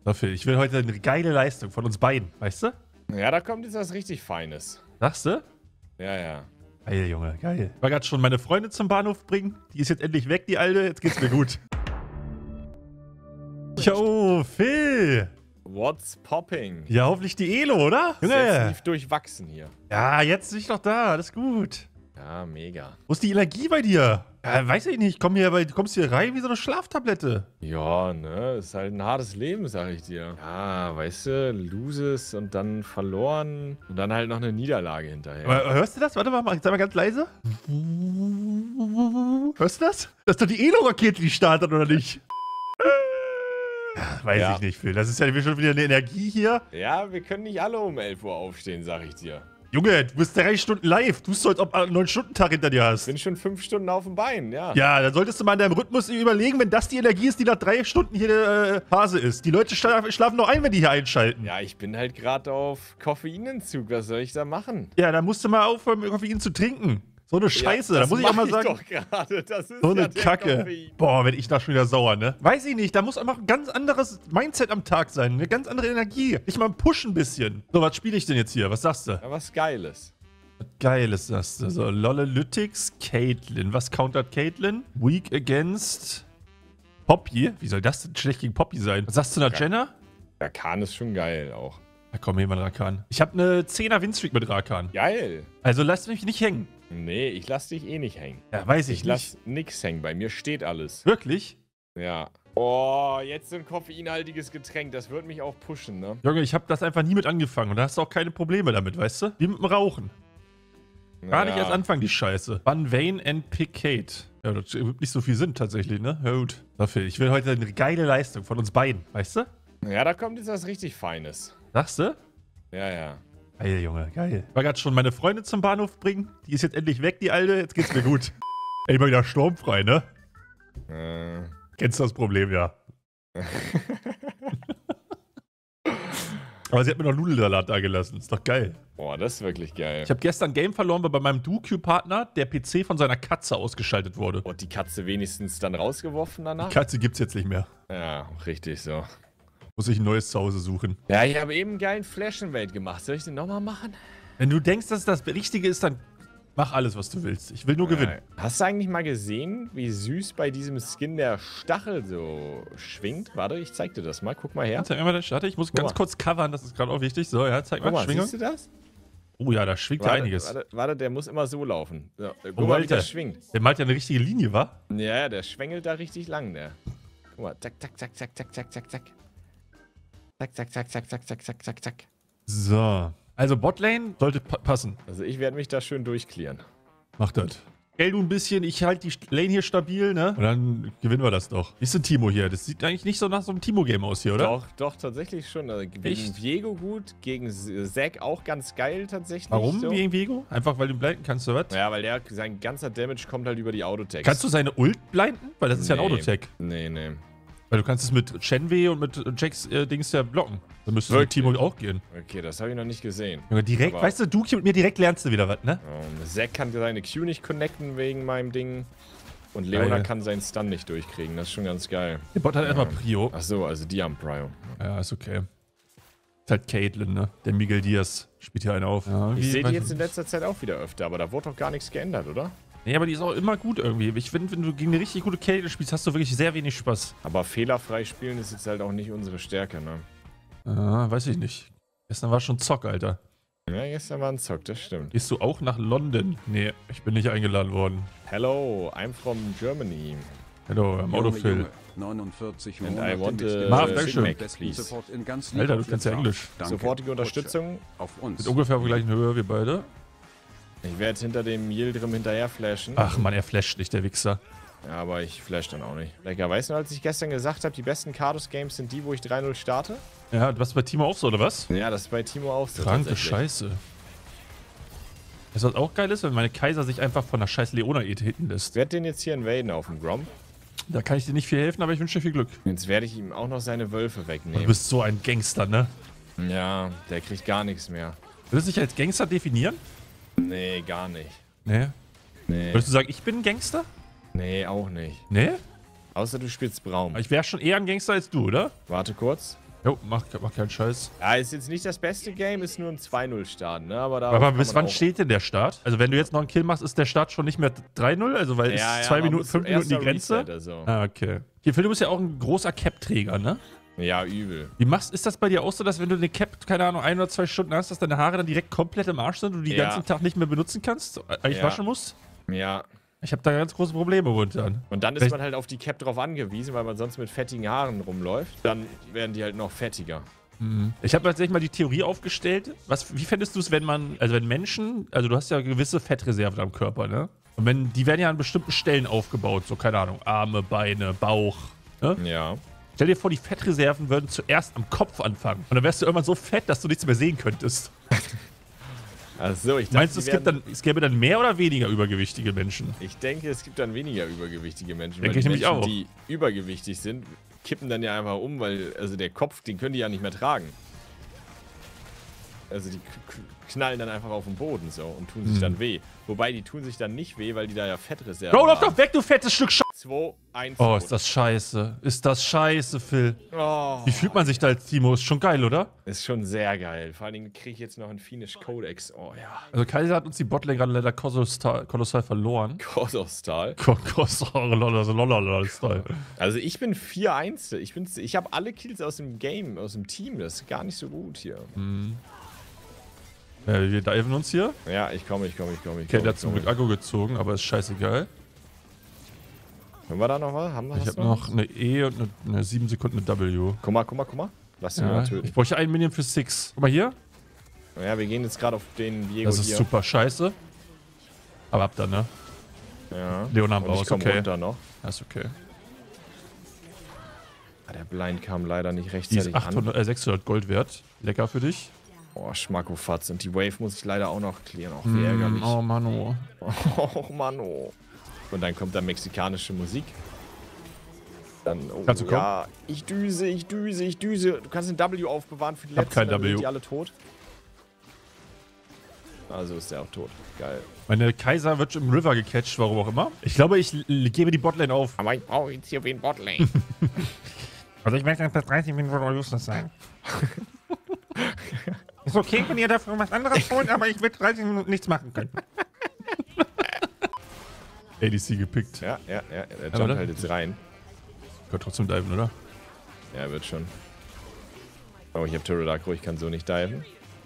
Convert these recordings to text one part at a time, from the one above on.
Dafür, ich will heute eine geile Leistung von uns beiden, weißt du? Ja, da kommt jetzt was richtig Feines. Sagst du? Ja, ja. Geil, Junge, geil. Ich war gerade schon meine Freundin zum Bahnhof bringen. Die ist jetzt endlich weg, die Alte. Jetzt geht's mir gut. Jo, Phil. What's popping? Ja, hoffentlich die Elo, oder? Junge. Durchwachsen hier. Ja, jetzt bin ich doch da. Alles gut. Ja, mega. Wo ist die Energie bei dir? Ja, weiß ich nicht. Du kommst hier rein wie so eine Schlaftablette. Ja, ne? Ist halt ein hartes Leben, sag ich dir. Ja, weißt du, loses und dann verloren und dann halt noch eine Niederlage hinterher. Aber hörst du das? Warte mal, sag mal ganz leise. Hörst du das? Das ist doch die Elo-Rakete, die startet, oder nicht? Weiß ich nicht, Phil. Das ist ja schon wieder eine Energie hier. Ja, wir können nicht alle um 11 Uhr aufstehen, sag ich dir. Junge, du bist 3 Stunden live. Du bist so, als ob du einen 9-Stunden-Tag hinter dir hast. Ich bin schon 5 Stunden auf dem Bein, ja. Ja, dann solltest du mal in deinem Rhythmus überlegen, wenn das die Energie ist, die nach 3 Stunden hier Phase ist. Die Leute schlafen noch ein, wenn die hier einschalten. Ja, ich bin halt gerade auf Koffeinentzug. Was soll ich da machen? Ja, dann musst du mal aufhören, Koffein zu trinken. So eine Scheiße, ja, da muss ich auch mal sagen. Doch grade. Das ist so eine ja der Kacke. Koffein. Boah, wenn ich da schon wieder sauer, ne? Weiß ich nicht, da muss einfach ein ganz anderes Mindset am Tag sein. Eine ganz andere Energie. Nicht mal pushen ein bisschen. So, was spiele ich denn jetzt hier? Was sagst du? Ja, was Geiles. Was Geiles sagst du. So, Lollelytics, Caitlyn. Was countert Caitlyn? Weak against Poppy. Wie soll das denn schlecht gegen Poppy sein? Was sagst du nach Jenna? Rakan ist schon geil auch. Da komm, jemand Rakan. Ich habe eine 10er Winstreak mit Rakan. Geil. Also lass mich nicht hängen. Nee, ich lass dich eh nicht hängen. Ja, weiß ich Ich nicht. lass nix hängen. Bei mir steht alles. Wirklich? Ja. Oh, jetzt so ein koffeinhaltiges Getränk. Das wird mich auch pushen, ne? Junge, ich habe das einfach nie mit angefangen. Und da hast du auch keine Probleme damit, weißt du? Wie mit dem Rauchen. Gar nicht erst anfangen, die Scheiße. Van Vane and Picade. Ja, das wird nicht so viel Sinn tatsächlich, ne? Ja, gut. Dafür, ich will heute eine geile Leistung von uns beiden, weißt du? Ja, da kommt jetzt was richtig Feines. Sagst du? Ja, ja. Geil, Junge, geil. Ich war gerade schon meine Freundin zum Bahnhof bringen. Die ist jetzt endlich weg, die Alte. Jetzt geht's mir gut. Ey, mal wieder sturmfrei, ne? Kennst du das Problem, ja. Aber sie hat mir noch Nudelsalat da gelassen. Ist doch geil. Boah, das ist wirklich geil. Ich habe gestern ein Game verloren, weil bei meinem DuQ-Partner der PC von seiner Katze ausgeschaltet wurde. Und die Katze wenigstens dann rausgeworfen danach? Die Katze gibt's jetzt nicht mehr. Ja, richtig so. Muss ich ein neues Zuhause suchen. Ja, ich habe eben einen geilen Flash-Invade gemacht. Soll ich den nochmal machen? Wenn du denkst, dass das Richtige ist, dann mach alles, was du willst. Ich will nur gewinnen. Hast du eigentlich mal gesehen, wie süß bei diesem Skin der Stachel so schwingt? Warte, ich zeig dir das mal. Guck mal her. Zeig mal, warte, ich muss ganz kurz covern, das ist gerade auch wichtig. So, ja, zeig mal, Schwingung. Siehst du das? Oh ja, da schwingt ja einiges. Warte, der muss immer so laufen. So, guck Oh, mal, wie Alter. der schwingt. Der malt ja eine richtige Linie, wa? Ja, der schwängelt da richtig lang, der. Guck mal, zack, zack, zack, zack, zack, zack, zack, zack. Zack, zack, zack, zack, zack, zack, zack, zack, zack. So. Also Botlane sollte passen. Also ich werde mich da schön durchklären. Mach das. Gell, du ein bisschen, ich halte die Lane hier stabil, ne? Und dann gewinnen wir das doch. Wie ist denn Timo hier? Das sieht eigentlich nicht so nach so einem Timo-Game aus hier, oder? Doch, tatsächlich schon. Also gegen Echt? Viego gut, gegen Zack auch ganz geil tatsächlich. Warum so. gegen Viego? Einfach weil du blinden kannst, oder was? Ja, weil sein ganzer Damage kommt halt über die Autotech. Kannst du seine Ult blinden? Weil das ist ja ein Nee. Autotech. Nee. Weil du kannst es mit Shenwei und mit Jacks Dings ja blocken. Dann müsste es mit Timo auch gehen. Okay, das habe ich noch nicht gesehen. Junge, direkt, Aber- weißt du, mit mir direkt lernst du wieder was, ne? Zack kann seine Q nicht connecten wegen meinem Ding. Und Leona Geil. kann seinen Stun nicht durchkriegen. Das ist schon ganz geil. Der Bot hat erstmal Prio. Ach so, also die haben Prio. Ja, ist okay. Ist halt Caitlyn, ne? Der Miguel Diaz spielt hier einen auf. Ja, Ich sehe die weiß jetzt in letzter Zeit auch wieder öfter, aber da wurde doch gar nichts geändert, oder? Nee, aber die ist auch immer gut irgendwie. Ich finde, wenn du gegen eine richtig gute Caitlyn spielst, hast du wirklich sehr wenig Spaß. Aber fehlerfrei spielen ist jetzt halt auch nicht unsere Stärke, ne? Weiß ich nicht. Gestern war schon Zock, Alter. Ja, gestern war ein Zock, das stimmt. Gehst du auch nach London? Nee, ich bin nicht eingeladen worden. Hello, I'm from Germany. Hallo, am Autofill. 49 And Monate I want mit a dem Marv, Dankeschön. Sigmac, please. Support in ganz Alter, du League of kannst ja Legends. Englisch. Danke. Sofortige Unterstützung. Auf uns. Mit ungefähr auf der gleichen Höhe, wir beide. Ich werde hinter dem Yildirim hinterher flashen. Ach man, er flasht nicht, der Wichser. Ja, aber ich flash dann auch nicht. Lecker, weißt du, als ich gestern gesagt habe, die besten Kardos-Games sind die, wo ich 3-0 starte? Ja, du warst bei Timo auch so, oder was? Ja, das ist bei Timo auch so. Kranke tatsächlich. Scheiße. Weißt du, was auch geil ist, wenn meine Kaiser sich einfach von der scheiß Leona hitten lässt. Ich werde den jetzt hier invaden auf dem Gromp. Da kann ich dir nicht viel helfen, aber ich wünsche dir viel Glück. Jetzt werde ich ihm auch noch seine Wölfe Du wegnehmen. bist so ein Gangster, ne? Ja, der kriegt gar nichts mehr. Würdest du dich als Gangster definieren? Nee, gar nicht. Nee. Nee. Würdest du sagen, ich bin ein Gangster? Nee, auch nicht. Nee? Außer du spielst Braum. Ich wäre schon eher ein Gangster als du, oder? Warte kurz. Jo, mach keinen Scheiß. Ja, ist jetzt nicht das beste Game, ist nur ein 2-0-Start, ne? Aber bis wann steht denn der Start? Also wenn du jetzt noch einen Kill machst, ist der Start schon nicht mehr 3-0? Also weil ja, ist 2 Minuten, 5 Minuten die Grenze? Reset, also. Ah, okay. Hier, Phil, du bist ja auch ein großer Cap-Träger, ne? Ja, übel. Ist das bei dir auch so, dass wenn du den Cap, keine Ahnung, 1 oder 2 Stunden hast, dass deine Haare dann direkt komplett im Arsch sind und du die ganzen Tag nicht mehr benutzen kannst? Eigentlich waschen musst? Ja. Ich habe da ganz große Probleme momentan. Und dann ist man halt auf die Cap drauf angewiesen, weil man sonst mit fettigen Haaren rumläuft. Dann werden die halt noch fettiger. Ich habe tatsächlich mal die Theorie aufgestellt. Wie fändest du es, wenn Menschen, also du hast ja gewisse Fettreserven am Körper, ne? Und die werden ja an bestimmten Stellen aufgebaut, so keine Ahnung, Arme, Beine, Bauch, ne? Ja. Stell dir vor, die Fettreserven würden zuerst am Kopf anfangen. Und dann wärst du irgendwann so fett, dass du nichts mehr sehen könntest. Also, ich dachte, Meinst du, es gäbe dann mehr oder weniger übergewichtige Menschen? Ich denke, es gibt dann weniger übergewichtige Menschen. Denke ich nämlich Menschen, auch. Die übergewichtig sind, kippen dann ja einfach um, weil, also der Kopf, den können die ja nicht mehr tragen. Also die knallen dann einfach auf den Boden so und tun sich dann weh. Wobei, die tun sich dann nicht weh, weil die da ja Fettreserven Bro, lauf haben. doch weg, du fettes Stück Scheiße! 2, 1, Oh, ist das scheiße. Ist das scheiße, Phil. Oh, Wie fühlt man sich da als Timo? Ist schon geil, oder? ist schon sehr geil. Vor allen Dingen kriege ich jetzt noch einen Finish Codex. Oh ja. Also Kaiser hat uns die Botlane gerade leider kolossal verloren. Kosostal. Kolossal. Also ich bin 4-1. Ich habe alle Kills aus dem Game, aus dem Team. Das ist gar nicht so gut hier. Wir diven uns hier. Ja, ich komme. Okay, der hat zum Glück Akku gezogen, aber ist scheißegal. Haben wir da noch was? Ich habe noch eine E und eine 7 Sekunden mit W. Guck mal. Lass den mal töten. Ich bräuchte einen Minion für 6. Guck mal hier. Ja, wir gehen jetzt gerade auf den Diego Das ist hier. super scheiße. Aber ab dann, ne? Ja. Leona am Und ich Baus, komm okay. runter noch. Das ist okay. Ah, der Blind kam leider nicht Die rechtzeitig ist 600 Gold wert. Lecker für dich. Oh, Schmackofatz. Und die Wave muss ich leider auch noch clearen. Auch wie ärgerlich. Oh, Mann, oh. Oh, Mann, oh. Und dann kommt da mexikanische Musik. Dann, oh, Kannst du kommen? ja, ich düse. Du kannst den W aufbewahren für die Hab letzten, kein dann W. sind die alle tot. Also ist der auch tot. Geil. Meine Kaiser wird im River gecatcht, warum auch immer. Ich glaube, ich gebe die Botlane auf. Aber ich brauche jetzt hier wen Botlane. Also ich möchte dann bis 30 Minuten useless sein. Ist okay, wenn ihr dafür was anderes holt, aber ich will 30 Minuten nichts machen können. ADC gepickt. Ja. Der Aber jumpt halt jetzt rein. Kann trotzdem diven, oder? Ja, wird schon. Oh, ich habe Turret Aggro, ich kann so nicht diven.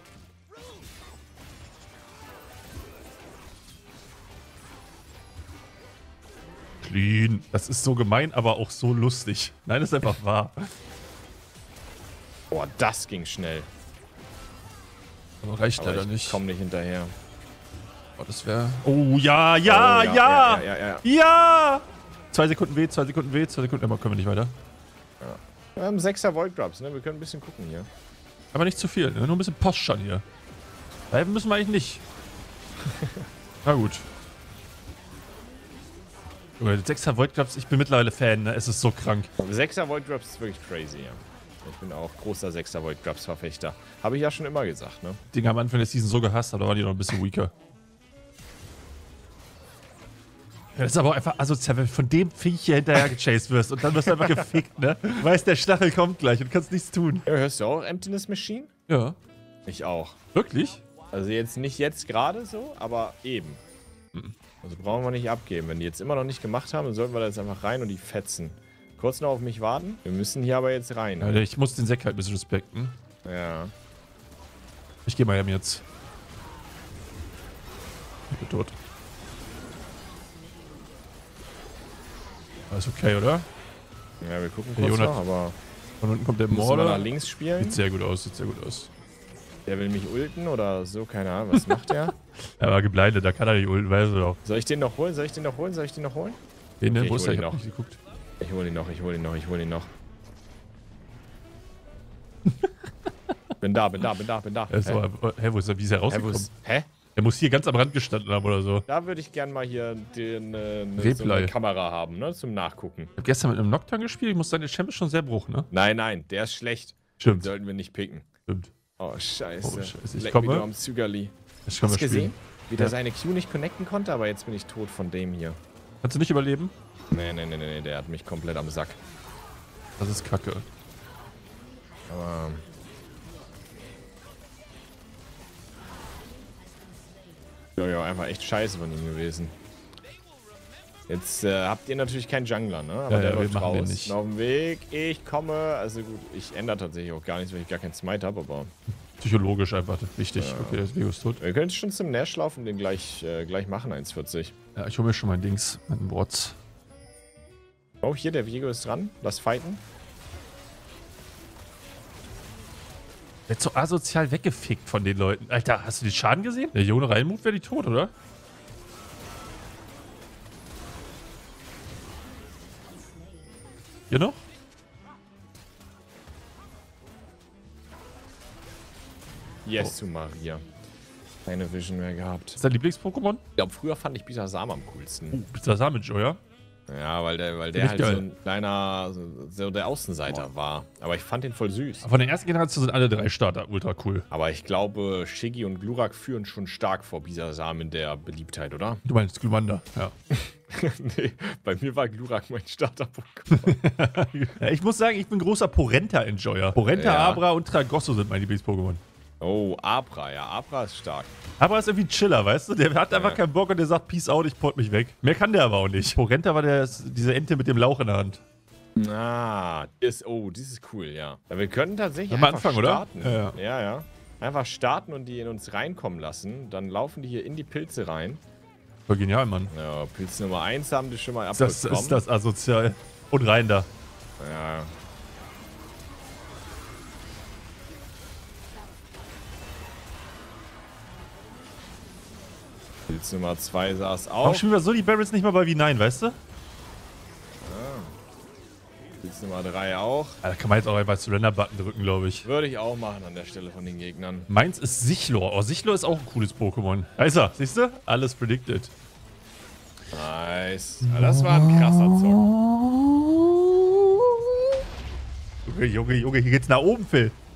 Clean. Das ist so gemein, aber auch so lustig. Nein, das ist einfach wahr. Boah, das ging schnell. Aber reicht Aber leider ich nicht. komm nicht hinterher. Oh, das wäre... Oh, ja! 2 Sekunden W, 2 Sekunden W, 2 Sekunden... Aber können wir nicht weiter. Wir haben 6er Void Grubs, ne? Wir können ein bisschen gucken hier. Aber nicht zu viel, ne? Nur ein bisschen Postschan hier. Bleiben müssen wir eigentlich nicht. Na gut. Junge, 6er Void Grubs, ich bin mittlerweile Fan, ne? Es ist so krank. 6er Void Grubs ist wirklich crazy, ja. Ich bin auch großer 6er Void Grubs Verfechter. Habe ich ja schon immer gesagt, ne? Die haben am Anfang der Season so gehasst, aber da waren die noch ein bisschen weaker. Ja, das ist aber auch einfach asozial, wenn du von dem Viech hier hinterher gechased wirst und dann wirst du einfach gefickt, ne? Du weißt, der Stachel kommt gleich und kannst nichts tun. Ja, hörst du auch Emptiness Machine? Ja. Ich auch. Wirklich? Also jetzt nicht jetzt gerade so, aber eben. Also brauchen wir nicht abgeben. Wenn die jetzt immer noch nicht gemacht haben, dann sollten wir da jetzt einfach rein und die fetzen. Kurz noch auf mich warten. Wir müssen hier aber jetzt rein. Ja, ich muss den Sek halt ein bisschen respekten. Ja. Ich gehe mal hem jetzt. Ich bin tot. Alles okay, oder? Ja, wir gucken Der kurz Jonat- noch, aber Von unten kommt der müssen wir nach Morde. links spielen. Sieht sehr gut aus, sieht sehr gut aus. Der will mich ulten oder so, keine Ahnung. Was macht der? Er war geblindet, da kann er nicht ulten, weißt du doch. Soll ich den noch holen? Den, Okay, wo ich ist hol der? ihn Ich hab noch. nicht geguckt. Ich hol ihn noch. Bin da. Hä, wo ist er? Wie ist er rausgekommen? Hä? Er muss hier ganz am Rand gestanden haben oder so. Da würde ich gern mal hier so Replay. eine Kamera haben, ne? Zum Nachgucken. Ich hab gestern mit einem Nocturne gespielt, ich muss sagen, der Champ ist schon sehr bruch, ne? Nein, der ist schlecht. Stimmt. Sollten wir nicht picken. Stimmt. Oh, scheiße. Oh, scheiße. Ich Leck komme. mich nur am Zügerli. Das können Hast wir du gesehen? spielen. Wie der Ja. seine Q nicht connecten konnte, aber jetzt bin ich tot von dem hier. Kannst du nicht überleben? Nee, der hat mich komplett am Sack. Das ist kacke. Aber Ja, einfach echt scheiße von ihm gewesen. Jetzt habt ihr natürlich keinen Jungler, ne? Aber der läuft raus. Nicht. Auf dem Weg, ich komme. Also gut, ich ändere tatsächlich auch gar nichts, weil ich gar keinen Smite habe, aber... Psychologisch einfach wichtig. Ja. Okay, das Vigo ist tot. Wir können schon zum Nash laufen und den gleich machen, 1,40. Ja, ich hole mir schon mein Dings, meinen Wards. Oh, hier, der Vigo ist dran. Lass fighten. Wird so asozial weggefickt von den Leuten. Alter, hast du den Schaden gesehen? Der Jone reinmoved, wäre die tot, oder? Hier noch? Yes, zu Maria. Keine Vision mehr gehabt. Ist dein Lieblings-Pokémon? Ich glaube, früher fand ich Bisasam am coolsten. Bisasam mit Joya? Ja, weil der halt geil. So ein kleiner, so der Außenseiter war. Aber ich fand den voll süß. Von der ersten Generation sind alle 3 Starter ultra cool. Aber ich glaube, Shiggy und Glurak führen schon stark vor Bisasam in der Beliebtheit, oder? Du meinst Glumanda, ja. Nee, bei mir war Glurak mein Starter-Pokémon. Ja, ich muss sagen, ich bin großer Porenta-Enjoyer. Porenta, ja. Abra und Tragosso sind meine Lieblings-Pokémon. Oh, Abra, ja, Abra ist stark. Abra ist irgendwie ein Chiller, weißt du? Der hat einfach keinen Bock und der sagt, Peace out, ich port mich weg. Mehr kann der aber auch nicht. Porenta war diese Ente mit dem Lauch in der Hand. Ah, das ist cool, ja. Wir können tatsächlich einfach anfangen, starten. Oder? Ja. Einfach starten und die in uns reinkommen lassen. Dann laufen die hier in die Pilze rein. Voll genial, Mann. Ja, Pilz Nummer 1 haben die schon mal abbekommen. Ist das asozial. Und rein da. Ja. Pilz Nummer 2 saß auch. Warum spielen wir so die Barrels nicht mal bei V9, weißt du? Ja. Pilz Nummer 3 auch. Da kann man jetzt auch einfach Surrender-Button drücken, glaube ich. Würde ich auch machen an der Stelle von den Gegnern. Meins ist Sichlor. Oh, Sichlor ist auch ein cooles Pokémon. Da ist er, siehst du? Alles predicted. Nice. Ja, das war ein krasser Zock. Junge, hier geht's nach oben, Phil.